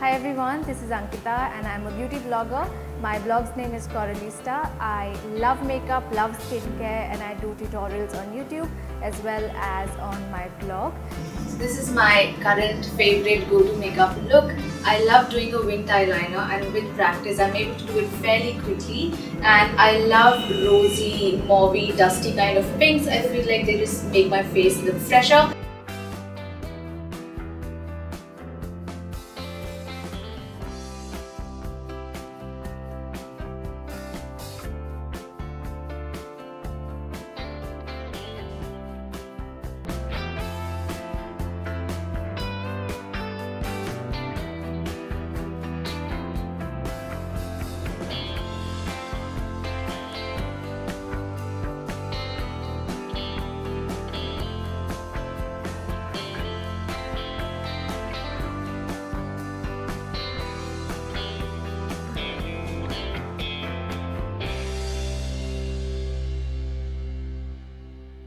Hi everyone, this is Ankita and I'm a beauty blogger. My blog's name is Corallista. I love makeup, love skincare, and I do tutorials on YouTube as well as on my blog. So this is my current favorite go-to makeup look. I love doing a winged eyeliner, and with practice I'm able to do it fairly quickly, and I love rosy, mauvey, dusty kind of pinks. I feel like they just make my face look fresher.